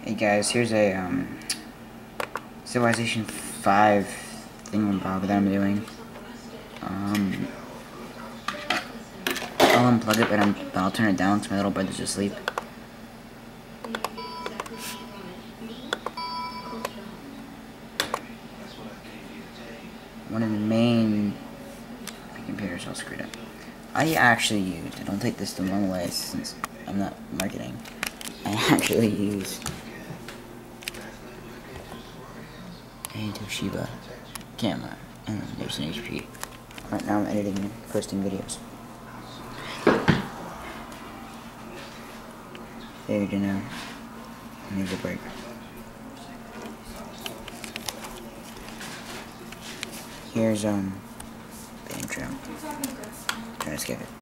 Hey guys, here's a Civilization 5 thingamabob that I'm doing. I'll unplug it, but I'll turn it down because my little brother's asleep. One of the main computers all screwed up. I don't take this the wrong way since I'm not marketing. I actually use a Toshiba camera, and there's an HP. Right now I'm editing and posting videos. There you go now. Need a break. Here's the intro. Try to skip it.